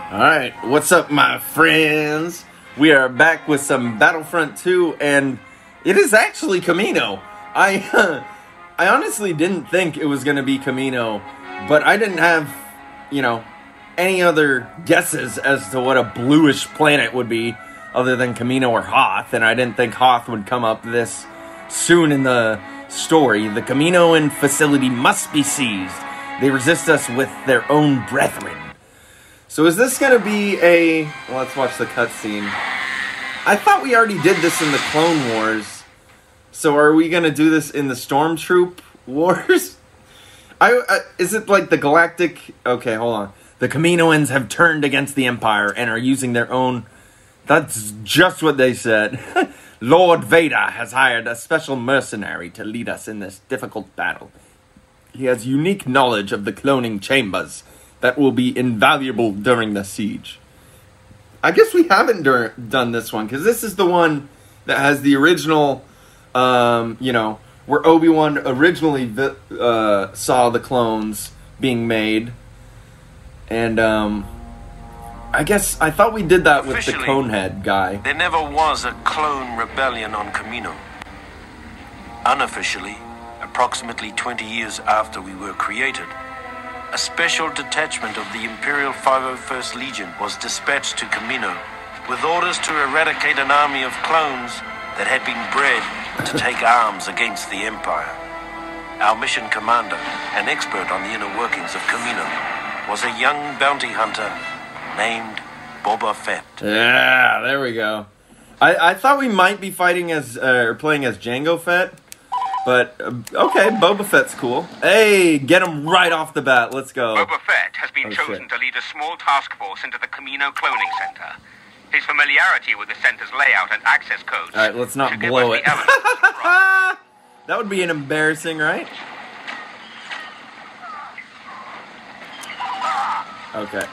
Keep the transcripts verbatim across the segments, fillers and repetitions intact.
Alright, what's up my friends? We are back with some Battlefront two, and it is actually Kamino. I, uh, I honestly didn't think it was going to be Kamino, but I didn't have, you know, any other guesses as to what a bluish planet would be other than Kamino or Hoth, and I didn't think Hoth would come up this soon in the story. The Kaminoan facility must be seized. They resist us with their own brethren. So is this going to be a... Well, let's watch the cutscene. I thought we already did this in the Clone Wars. So are we going to do this in the Stormtroop Wars? I, I Is it like the galactic... Okay, hold on. The Kaminoans have turned against the Empire and are using their own... That's just what they said. Lord Vader has hired a special mercenary to lead us in this difficult battle. He has unique knowledge of the cloning chambers that will be invaluable during the siege. I guess we haven't dur- done this one, because this is the one that has the original, um, you know, where Obi-Wan originally vi- uh, saw the clones being made. And, um, I guess, I thought we did that with the Conehead guy. There never was a clone rebellion on Kamino. Unofficially, approximately twenty years after we were created, a special detachment of the Imperial five oh first Legion was dispatched to Kamino with orders to eradicate an army of clones that had been bred to take arms against the Empire. Our mission commander, an expert on the inner workings of Kamino, was a young bounty hunter named Boba Fett. Yeah, there we go. I, I thought we might be fighting as, uh, or playing as Jango Fett. But, uh, okay, Boba Fett's cool. Hey, get him right off the bat. Let's go. Boba Fett has been oh, chosen shit. to lead a small task force into the Kamino Cloning Center. His familiarity with the center's layout and access codes... Alright, let's not blow it. That would be an embarrassing, right? Okay.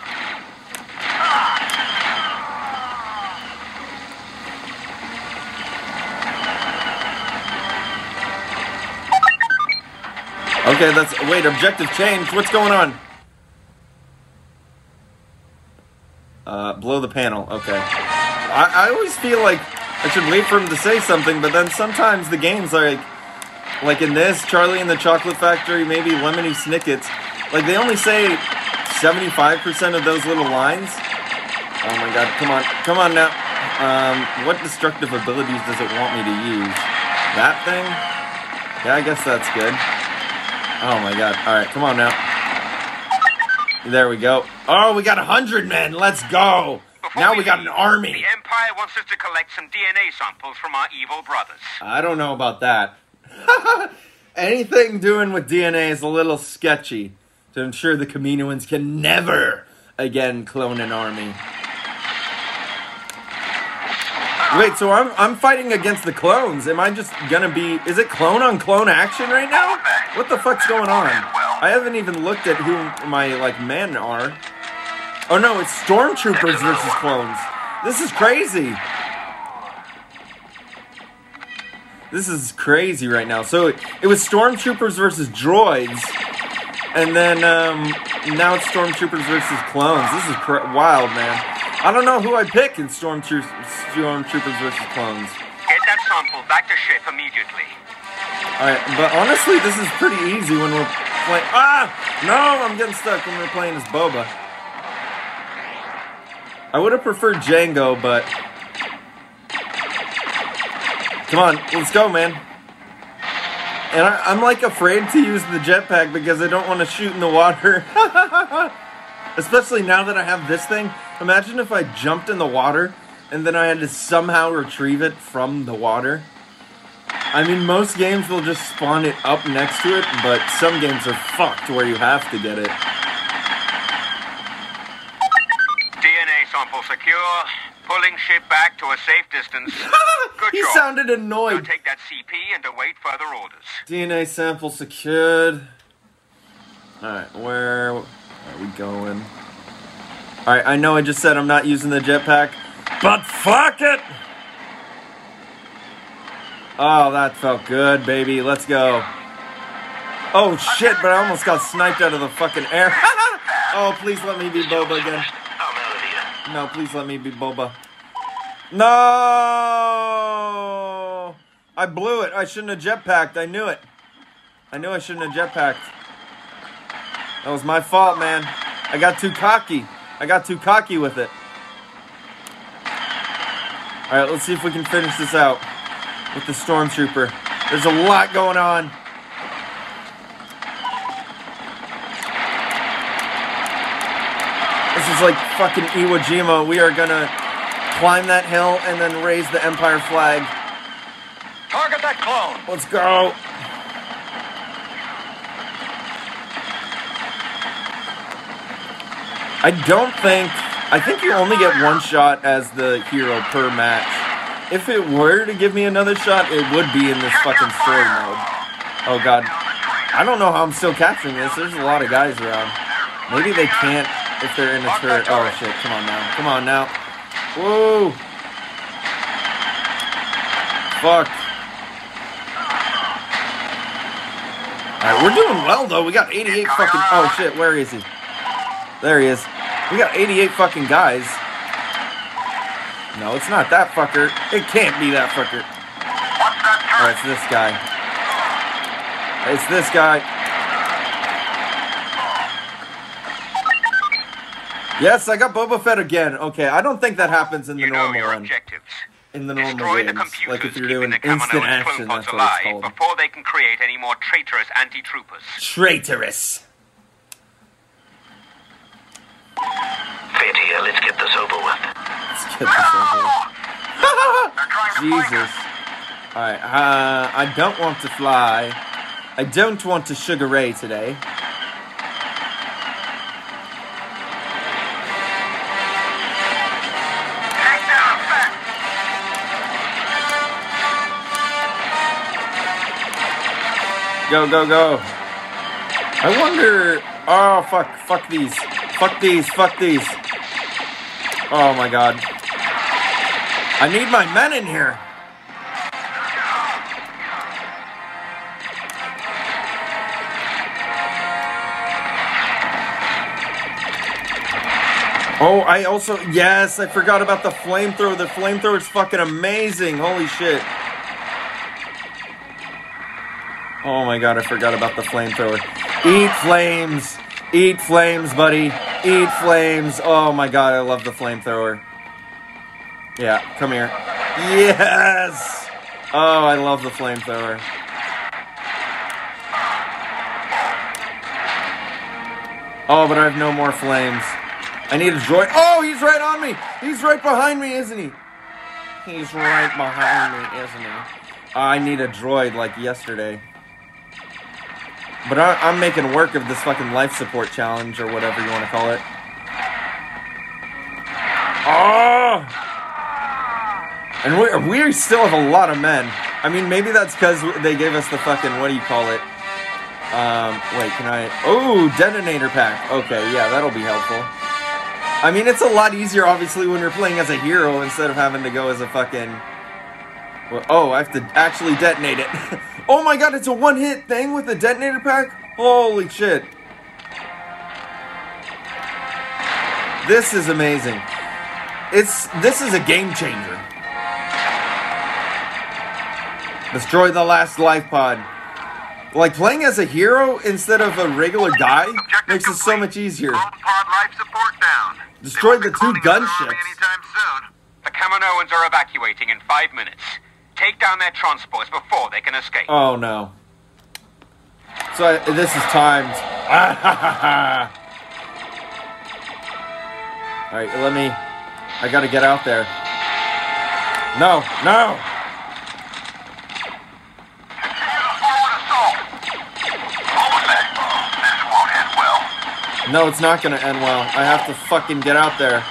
Okay, that's... Wait, objective change. What's going on? Uh, blow the panel. Okay. I, I always feel like I should wait for him to say something, but then sometimes the games are like... Like in this, Charlie and the Chocolate Factory, maybe Lemony Snicket's. Like, they only say seventy-five percent of those little lines. Oh my god, come on. Come on now. Um, what destructive abilities does it want me to use? That thing? Yeah, I guess that's good. Oh my god. Alright, come on now. There we go. Oh, we got a hundred men. Let's go. Before now we we got leave, an army. The Empire wants us to collect some D N A samples from our evil brothers. I don't know about that. Anything doing with D N A is a little sketchy to ensure the Kaminoans can never again clone an army. Wait, so I'm I'm fighting against the clones. Am I just gonna be... Is it clone on clone action right now? What the fuck's going on? I haven't even looked at who my, like, men are. Oh no, it's Stormtroopers versus clones. This is crazy. This is crazy right now. So, it was Stormtroopers versus droids. And then, um, now it's Stormtroopers versus clones. This is cr- wild, man. I don't know who I pick in Stormtro- Stormtroopers versus clones. Get that sample back to ship immediately. Alright, but honestly, this is pretty easy when we're playing... Ah! No, I'm getting stuck when we're playing as Boba. I would have preferred Jango, but... Come on, let's go, man. And I, I'm, like, afraid to use the jetpack because I don't want to shoot in the water. Especially now that I have this thing. Imagine if I jumped in the water and then I had to somehow retrieve it from the water. I mean, most games will just spawn it up next to it, but some games are fucked where you have to get it. D N A sample secure. Pulling ship back to a safe distance. Good He job. sounded Now annoyed. take that C P and await further orders. D N A sample secured. Alright, where are we going? Alright, I know I just said I'm not using the jetpack, but fuck it! Oh, that felt good, baby. Let's go. Oh, shit, but I almost got sniped out of the fucking air. Oh, please let me be Boba again. I'm out of No, please let me be Boba. No! I blew it. I shouldn't have jetpacked. I knew it. I knew I shouldn't have jetpacked. That was my fault, man. I got too cocky. I got too cocky with it. Alright, let's see if we can finish this out with the Stormtrooper. There's a lot going on. This is like fucking Iwo Jima. We are gonna climb that hill and then raise the Empire flag. Target that clone. Let's go. I don't think... I think you only get one shot as the hero per match. If it were to give me another shot, it would be in this fucking story mode. Oh god. I don't know how I'm still capturing this. There's a lot of guys around. Maybe they can't if they're in a turret. Oh shit, come on now. Come on now. Whoa. Fuck. Alright, we're doing well though. We got eighty-eight fucking... Oh shit, where is he? There he is. We got eighty-eight fucking guys. No, it's not that fucker. It can't be that fucker. Oh, it's this guy. It's this guy. Yes, I got Boba Fett again. Okay, I don't think that happens in the you know normal your one. Objectives. In the normal Destroy games. the computers, Like if you're keeping doing the Kamino instant and action, clone that's pods what it's alive called. before they can create any more traitorous anti-troopers. Traitorous. Fit here, let's get this over with. Let's get this over with. Jesus. Alright, uh, I don't want to fly. I don't want to Sugar Ray today. Go, go, go. I wonder... Oh, fuck. Fuck these. Fuck these. Fuck these. Oh, my God. I need my men in here. Oh, I also... Yes, I forgot about the flamethrower. The flamethrower is fucking amazing. Holy shit. Oh my god, I forgot about the flamethrower. Eat flames! Eat flames, buddy! Eat flames! Oh my god, I love the flamethrower. Yeah, come here. Yes! Oh, I love the flamethrower. Oh, but I have no more flames. I need a droid. Oh, he's right on me! He's right behind me, isn't he? He's right behind me, isn't he? I need a droid like yesterday. But I, I'm making work of this fucking life support challenge, or whatever you want to call it. Oh! And we we still have a lot of men. I mean, maybe that's because they gave us the fucking, what do you call it? Um, wait, can I... Oh, detonator pack. Okay, yeah, that'll be helpful. I mean, it's a lot easier, obviously, when you're playing as a hero instead of having to go as a fucking... Oh, I have to actually detonate it. Oh my god, it's a one-hit thing with the detonator pack? Holy shit. This is amazing. It's This is a game changer. Destroy the last life pod. Like, playing as a hero instead of a regular guy makes it so much easier. Pod life support down. Destroy the two gunships. The Kaminoans are evacuating in five minutes. Take down their transports before they can escape. Oh no. So I, this is timed. Alright, let me... I gotta get out there. No, no! No, it's not gonna end well. I have to fucking get out there.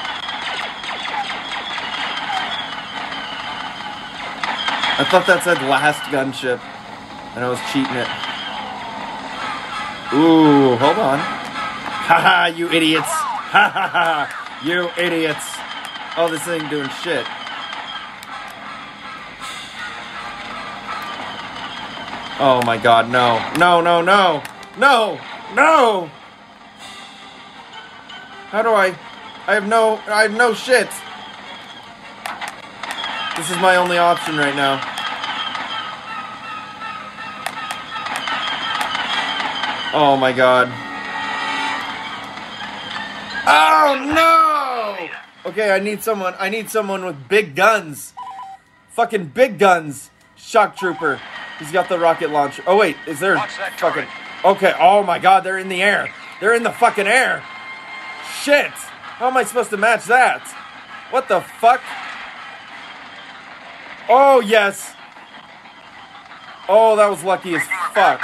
I thought that said last gunship, and I was cheating it. Ooh, hold on. Haha, you idiots. Ha ha ha, you idiots. Oh, this ain't doing shit. Oh my god, no. No, no, no. No, no. How do I, I have no, I have no shit. This is my only option right now. Oh my god. Oh no! Okay, I need someone, I need someone with big guns. Fucking big guns. Shock trooper. He's got the rocket launcher. Oh wait, is there fucking... Okay, oh my god, they're in the air. They're in the fucking air. Shit. How am I supposed to match that? What the fuck? Oh, yes. Oh, that was lucky as fuck.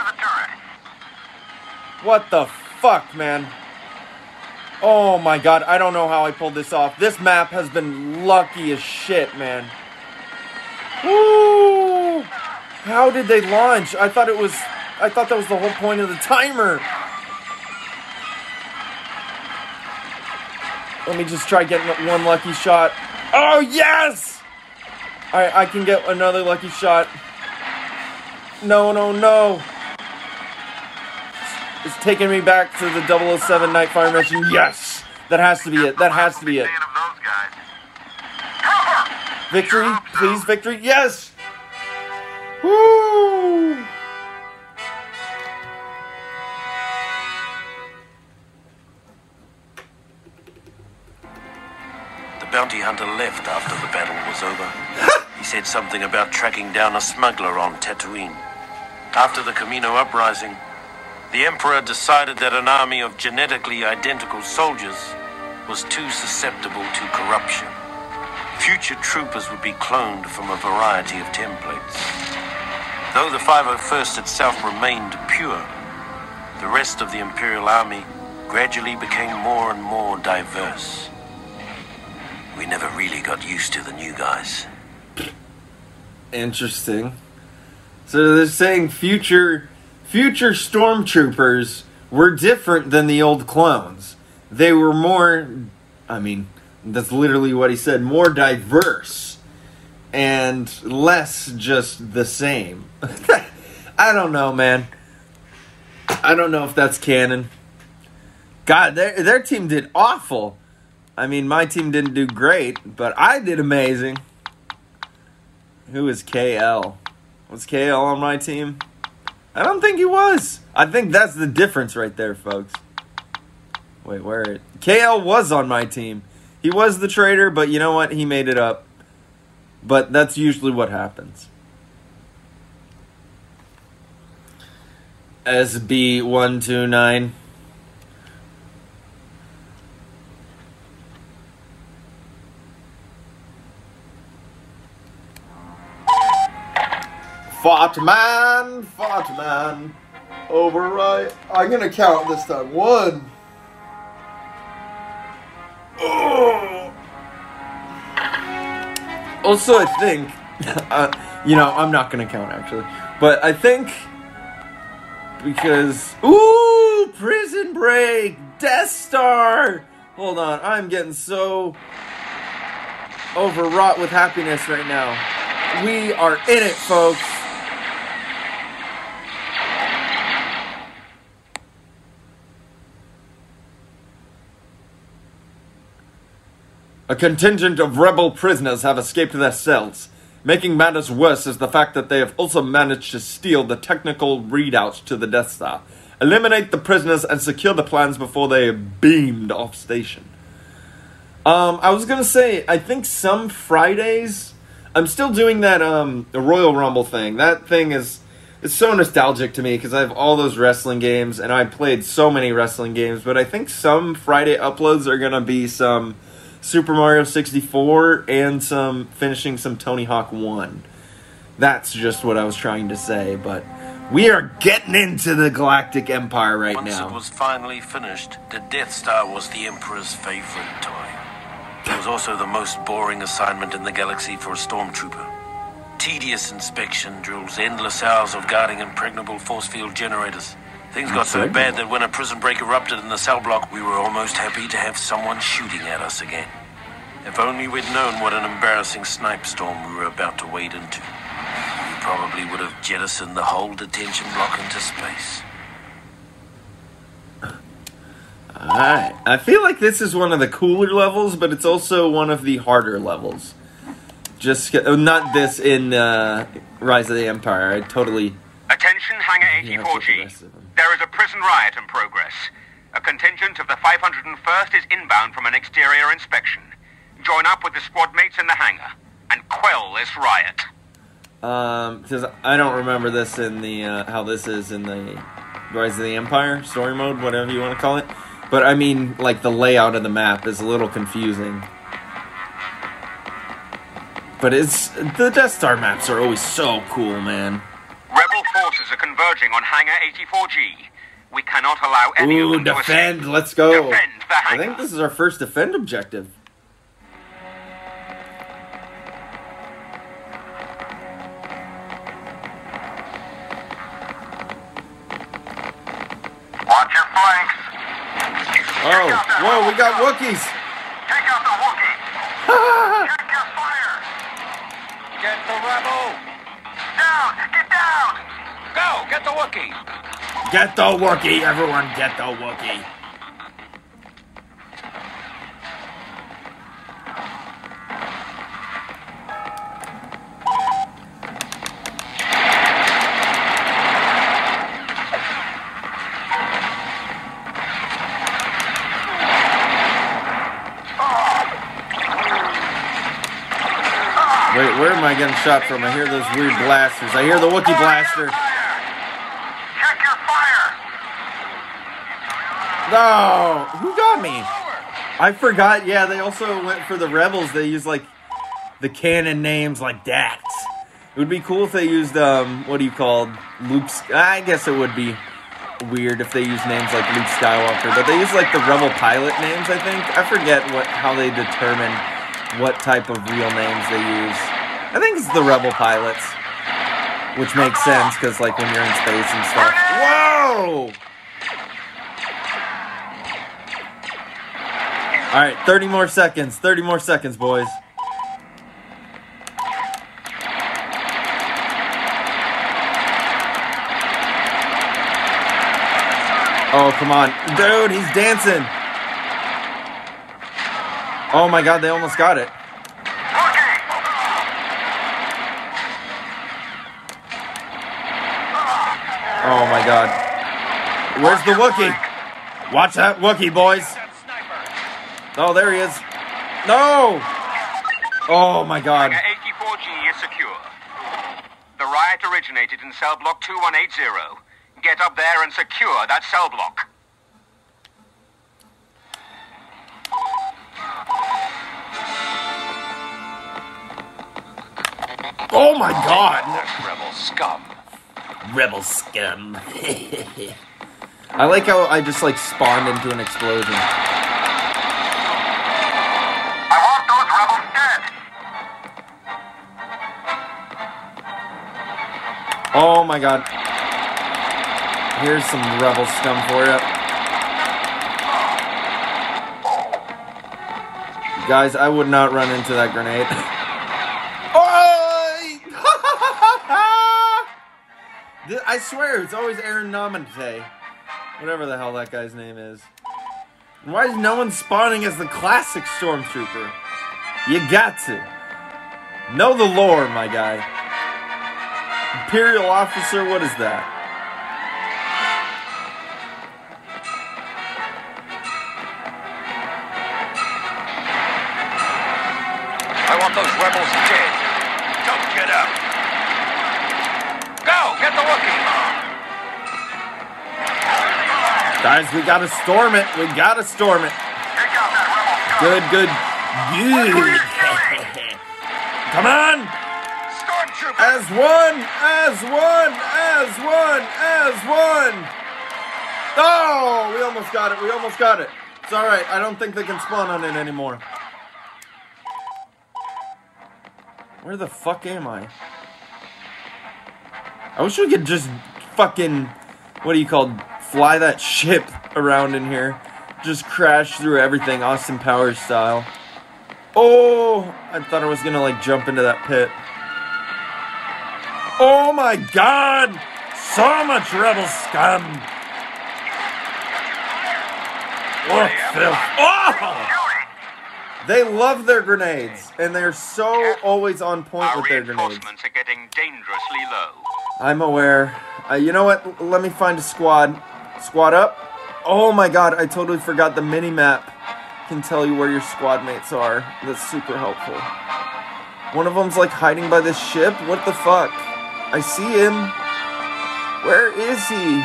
What the fuck, man? Oh my god, I don't know how I pulled this off. This map has been lucky as shit, man. Woo! How did they launch? I thought it was... I thought that was the whole point of the timer. Let me just try getting one lucky shot. Oh, yes! Alright, I can get another lucky shot. No, no, no. It's taking me back to the double oh seven Nightfire mission. Yes! That has to be it. That has to be it. Victory? Please, victory? Yes! Woo! The bounty hunter left after the battle was over. He said something about tracking down a smuggler on Tatooine. After the Kamino uprising, the Emperor decided that an army of genetically identical soldiers was too susceptible to corruption. Future troopers would be cloned from a variety of templates. Though the five oh first itself remained pure, the rest of the Imperial Army gradually became more and more diverse. We never really got used to the new guys. Interesting. So they're saying future future Stormtroopers were different than the old clones. They were more, I mean, that's literally what he said, more diverse and less just the same. I don't know, man. I don't know if that's canon. God, their their team did awful. I mean, my team didn't do great, but I did amazing. Who is K L? Was K L on my team? I don't think he was. I think that's the difference right there, folks. Wait, where? K L was on my team. He was the traitor, but you know what? He made it up. But that's usually what happens. S B one two nine. Fought man, fought man. Override. I'm gonna count this time. One. Oh. Also, I think, uh, you know, I'm not gonna count actually, but I think because ooh, Prison Break, Death Star. Hold on, I'm getting so overwrought with happiness right now. We are in it, folks. A contingent of rebel prisoners have escaped their cells. Making matters worse is the fact that they have also managed to steal the technical readouts to the Death Star. Eliminate the prisoners and secure the plans before they are beamed off station. Um, I was gonna say, I think some Fridays, I'm still doing that um, Royal Rumble thing. That thing is it's so nostalgic to me because I have all those wrestling games and I played so many wrestling games. But I think some Friday uploads are gonna be some Super Mario sixty-four and some finishing some Tony Hawk one. That's just what I was trying to say, but we are getting into the Galactic Empire right Once now. Once it was finally finished, the Death Star was the Emperor's favorite toy. It was also the most boring assignment in the galaxy for a Stormtrooper. Tedious inspection drills, endless hours of guarding impregnable force field generators. Things got so bad that when a prison break erupted in the cell block, we were almost happy to have someone shooting at us again. If only we'd known what an embarrassing snipe storm we were about to wade into. We probably would have jettisoned the whole detention block into space. Alright. I feel like this is one of the cooler levels, but it's also one of the harder levels. Just, not this in uh, Rise of the Empire. I totally... Attention, Hangar eighty-four G. There is a prison riot in progress. A contingent of the five hundred first is inbound from an exterior inspection. Join up with the squad mates in the hangar and quell this riot. Um, because I don't remember this in the, uh, how this is in the Rise of the Empire, story mode, whatever you want to call it. But I mean, like, the layout of the map is a little confusing. But it's, the Death Star maps are always so cool, man. Rebel forces are converging on Hangar eighty-four G. We cannot allow any Ooh, of them defend, to escape. let's go. Defend the hangar. I think this is our first defend objective. Watch your flanks. Oh, whoa, we got Wookiees. Take out the Wookiee. Check your fire. Get the rebel. Down. Get down. Go. Get the Wookiee. Get the Wookiee, everyone, get the Wookiee. Wait, where am I getting shot from? I hear those weird blasters. I hear the Wookiee blaster. Check your fire. No! Who got me? I forgot, yeah, they also went for the Rebels. They used, like, the canon names like Dax. It would be cool if they used, um, what do you call Luke's... I guess it would be weird if they used names like Luke Skywalker, but they use, like, the Rebel pilot names, I think. I forget what how they determine what type of real names they use. I think it's the Rebel pilots, which makes sense, because, like, when you're in space and stuff. Whoa! Alright, thirty more seconds. thirty more seconds, boys. Oh, come on. Dude, he's dancing. Oh my god, they almost got it. Oh my god. Where's the Wookiee? Watch that Wookiee, boys. Oh, there he is. No! Oh my god. Hangar eighty-four G is secure. The riot originated in cell block two one eight zero. Get up there and secure that cell block. Oh my god! Rebel scum. Rebel scum. I like how I just like spawned into an explosion. I want those rebels dead. Oh my god. Here's some rebel scum for you. Guys, I would not run into that grenade. I swear, it's always Aaron Namante. Whatever the hell that guy's name is. And why is no one spawning as the classic Stormtrooper? You got to. Know the lore, my guy. Imperial officer, what is that? I want those rebels dead. Don't get up. Go! Get the Wookiee! Guys, we gotta storm it. We gotta storm it. Take out that rebel scum. Good, good. Good. Come on! Stormtroopers! As one! As one! As one! As one! Oh! We almost got it. We almost got it. It's alright. I don't think they can spawn on it anymore. Where the fuck am I? I wish we could just fucking, what do you call, fly that ship around in here. Just crash through everything, Austin Powers style. Oh, I thought I was gonna like jump into that pit. Oh my god! So much rebel scum! Oh, Phil. Oh! They love their grenades, and they're so always on point Our with their grenades. reinforcements are getting dangerously low. I'm aware. Uh, you know what? Let me find a squad. Squad up. Oh my god, I totally forgot the mini-map can tell you where your squad mates are. That's super helpful. One of them's like hiding by this ship. What the fuck? I see him. Where is he?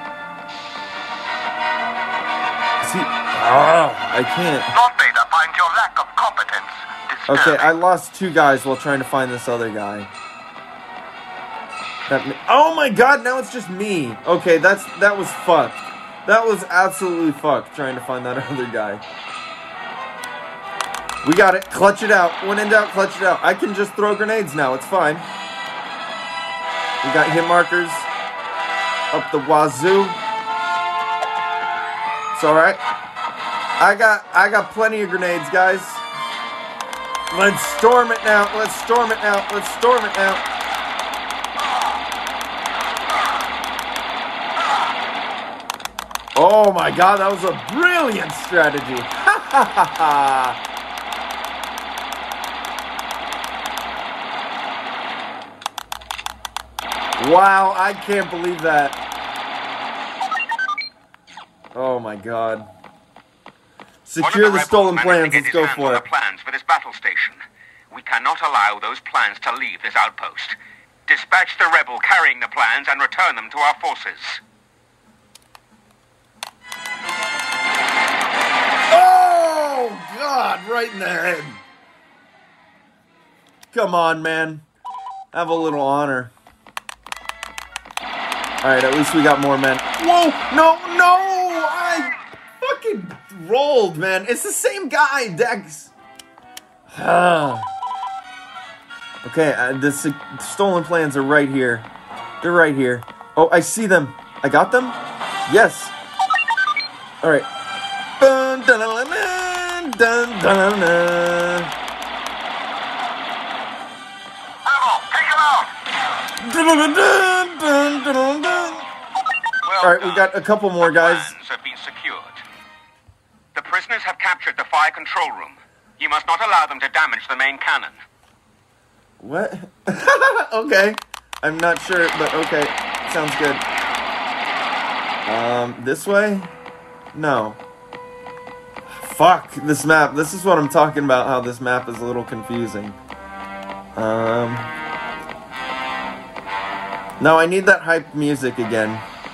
Is he? Ah, I can't. Lord Vader finds your lack of competence disturbing. Okay, I lost two guys while trying to find this other guy. That me oh my god, now it's just me. Okay, that's that was fucked. That was absolutely fucked trying to find that other guy. We got it. Clutch it out. When in doubt, clutch it out. I can just throw grenades now. It's fine. We got hit markers up the wazoo. It's alright. I got I got plenty of grenades, guys. Let's storm it now. Let's storm it now. Let's storm it now. Oh my god, that was a brilliant strategy. Ha ha ha ha. Wow, I can't believe that. Oh my god. Secure the stolen plans. Let's go for it. Plans for this battle station. We cannot allow those plans to leave this outpost. Dispatch the rebel carrying the plans and return them to our forces. Oh god, right in the head. Come on, man. Have a little honor. Alright, at least we got more men. Whoa! No, no! I fucking rolled, man. It's the same guy, Dex. Okay, uh, the uh, stolen plans are right here. They're right here. Oh, I see them. I got them? Yes. Alright. Dun, dun, dun, dun, dun, dun, dun. Dun, dun, dun, dun, dun. Well All right, we done. got a couple more The guys. plans have been secured. The prisoners have captured the fire control room. You must not allow them to damage the main cannon. What? Okay. I'm not sure, but okay. Sounds good. Um, this way? No. Fuck this map. This is what I'm talking about, how this map is a little confusing. Um... No, I need that hype music again.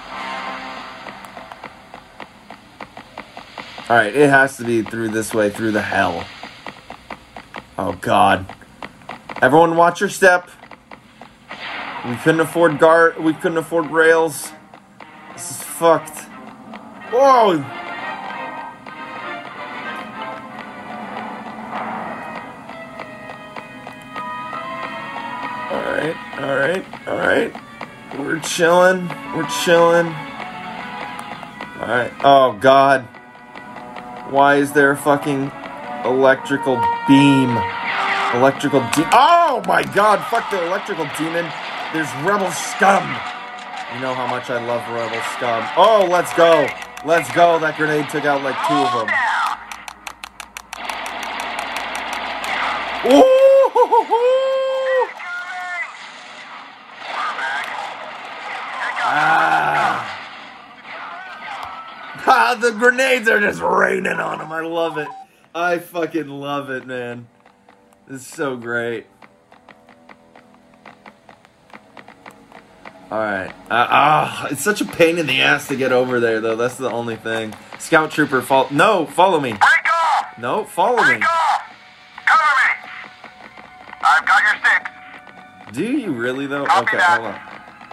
Alright, it has to be through this way, through the hell. Oh god. Everyone watch your step. We couldn't afford guard, we couldn't afford rails. This is fucked. Whoa! Alright, alright, alright. We're chilling. We're chilling. Alright. Oh, God. Why is there a fucking electrical beam? Electrical de- Oh, my God. Fuck the electrical demon. There's Rebel Scum. You know how much I love Rebel Scum. Oh, let's go. Let's go. That grenade took out like two of them. Ooh! Ah. Ah, the grenades are just raining on them. I love it. I fucking love it, man. This is so great. Alright. Uh, ah, it's such a pain in the ass to get over there, though. That's the only thing. Scout Trooper, follow. No, follow me. Break off! No, follow Break me. off! Cover me! I've got your six. Do you really, though? Copy Okay, that. hold on.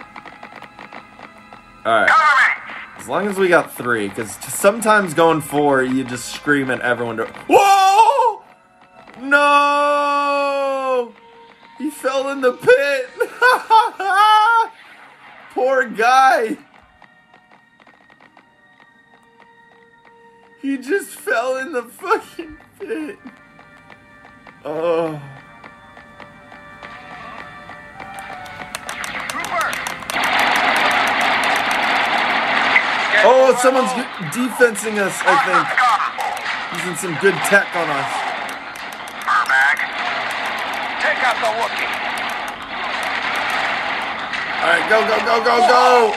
Alright. Cover me! As long as we got three, because sometimes going four, you just scream at everyone to... Whoa! No! He fell in the pit! Poor guy! He just fell in the fucking pit. Oh. Oh, Oh, someone's defensing us, I think. Using some good tech on us. Furmag, take out the Wookiee. Alright, go, go, go, go, go!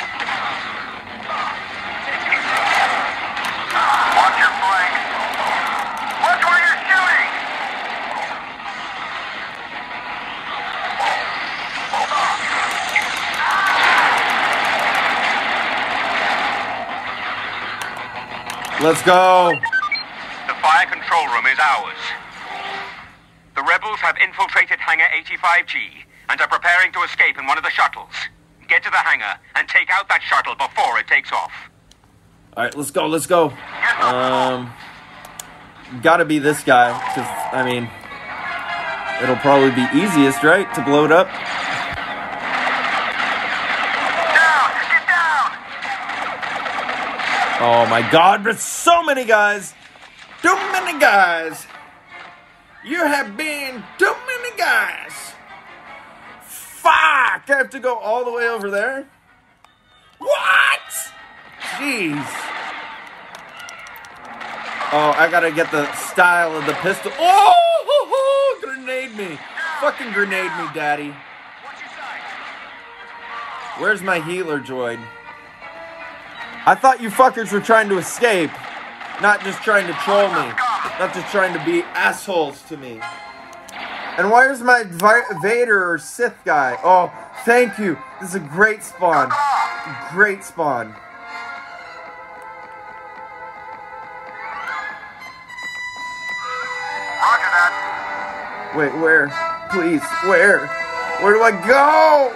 Watch your flank. Watch where you're shooting. Let's go! The fire control room is ours. The rebels have infiltrated Hangar eighty-five G and are preparing to escape in one of the shuttles. Get to the hangar and take out that shuttle before it takes off. Alright, let's go, let's go. Um, gotta be this guy, because, I mean, it'll probably be easiest, right, to blow it up? Down! Get down! Oh my god, there's so many guys! Too many guys! You have been too many guys! Fuck! I have to go all the way over there? What? Jeez. Oh, I gotta get the style of the pistol. Oh! Ho, ho, grenade me! Fucking grenade me, daddy. Where's my healer droid? I thought you fuckers were trying to escape. Not just trying to troll me. Not just trying to be assholes to me. And where's my Vader or Sith guy? Oh, thank you. This is a great spawn. Great spawn. Roger that. Wait, where? Please, where? Where do I go?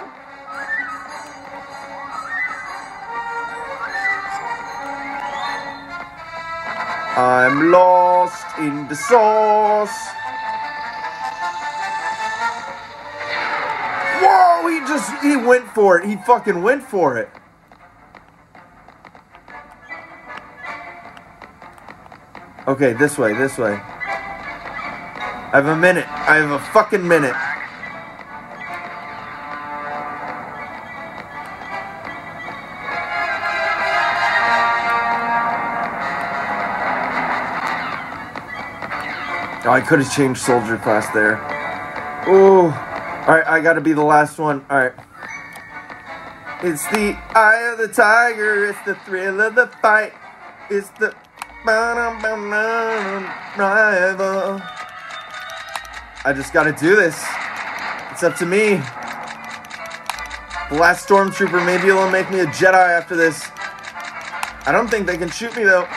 I'm lost in the sauce. Whoa, he just, he went for it. He fucking went for it. Okay, this way, this way. I have a minute. I have a fucking minute. Oh, I could have changed soldier class there. Ooh. Alright, I gotta be the last one. Alright. It's the eye of the tiger. It's the thrill of the fight. It's the rival. I just gotta do this. It's up to me. The last Stormtrooper. Maybe it'll make me a Jedi after this. I don't think they can shoot me though.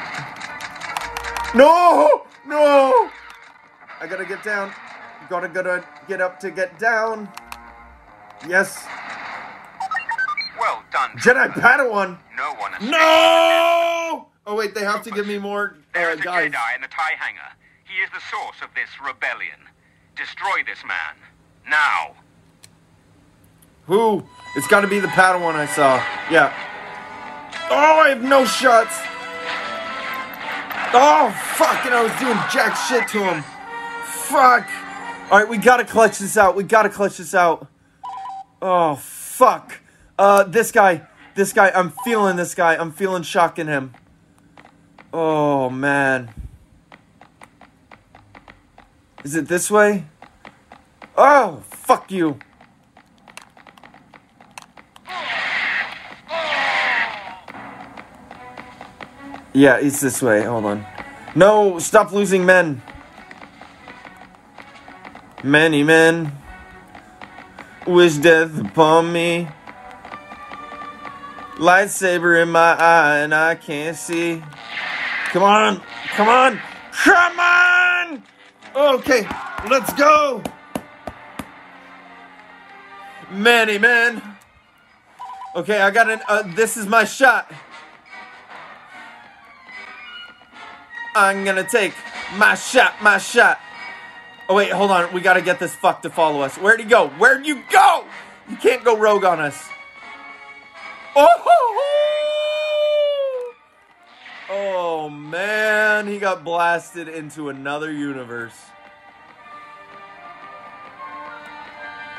No! No! I gotta get down. Gotta gotta get up to get down. Yes. Well done. Jedi Padawan. No one has No! Oh wait, they have to give me more There uh, is a guys. Jedi in the TIE hangar. He is the source of this rebellion. Destroy this man. Now. Who? It's gotta be the Padawan I saw. Yeah. Oh, I have no shots. Oh, fuck, and I was doing jack shit to him. Fuck. Alright, we gotta clutch this out. We gotta clutch this out. Oh, fuck. Uh, this guy. This guy. I'm feeling this guy. I'm feeling shock in him. Oh, man. Is it this way? Oh, fuck you. Yeah, it's this way. Hold on. No, stop losing men. Many men wish death upon me. Lightsaber in my eye and I can't see. Come on. Come on. Come on. Okay, let's go. Many men. Okay, I got an... Uh, this is my shot. I'm gonna take my shot, my shot. Oh, wait, hold on. We gotta get this fuck to follow us. Where'd he go? Where'd you go? You can't go rogue on us. Oh! Oh, man. He got blasted into another universe.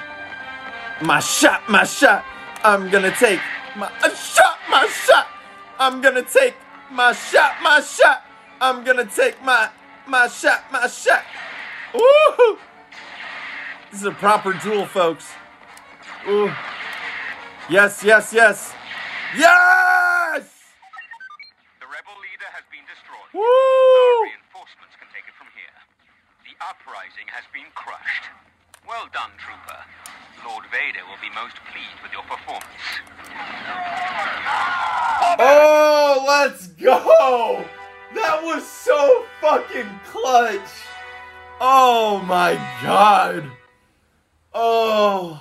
My shot, my shot. I'm gonna take my uh, shot, my shot. I'm gonna take my shot, my shot. I'm gonna take my, my shot, my shot. Woo! This is a proper duel, folks. Ooh. Yes, yes, yes. Yes! The rebel leader has been destroyed. Woo! Our reinforcements can take it from here. The uprising has been crushed. Well done, Trooper. Lord Vader will be most pleased with your performance. Oh, let's go! That was so fucking clutch. Oh my god. Oh.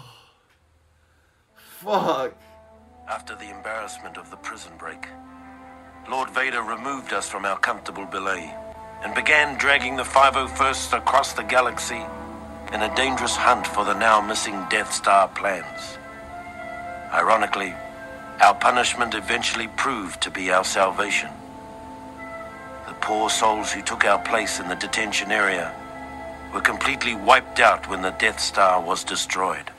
Fuck. After the embarrassment of the prison break, Lord Vader removed us from our comfortable belay and began dragging the five oh first across the galaxy in a dangerous hunt for the now missing Death Star plans. Ironically, our punishment eventually proved to be our salvation. The poor souls who took our place in the detention area were completely wiped out when the Death Star was destroyed.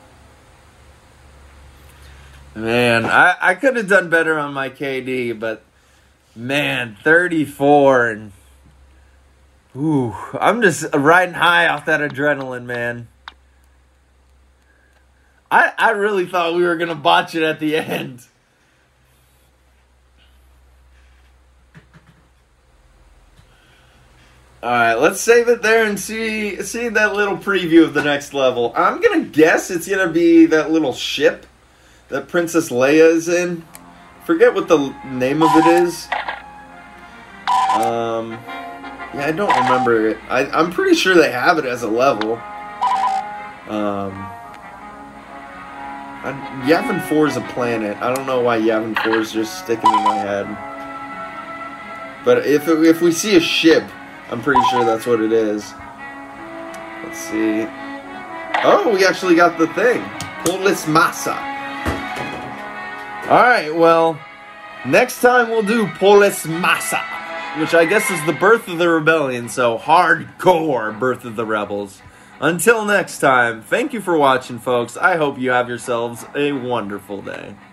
Man, I, I could have done better on my K D, but man, thirty-four and ooh, I'm just riding high off that adrenaline, man. I I really thought we were gonna botch it at the end. Alright, let's save it there and see see that little preview of the next level. I'm gonna guess it's gonna be that little ship that Princess Leia is in. Forget what the name of it is. Um, yeah, I don't remember it. I, I'm pretty sure they have it as a level. Um, I, Yavin four is a planet. I don't know why Yavin four is just sticking in my head. But if it, if we see a ship, I'm pretty sure that's what it is. Let's see. Oh, we actually got the thing. Polis Massa. Alright, well, next time we'll do Polis Massa, which I guess is the birth of the rebellion, so hardcore birth of the rebels. Until next time, thank you for watching, folks. I hope you have yourselves a wonderful day.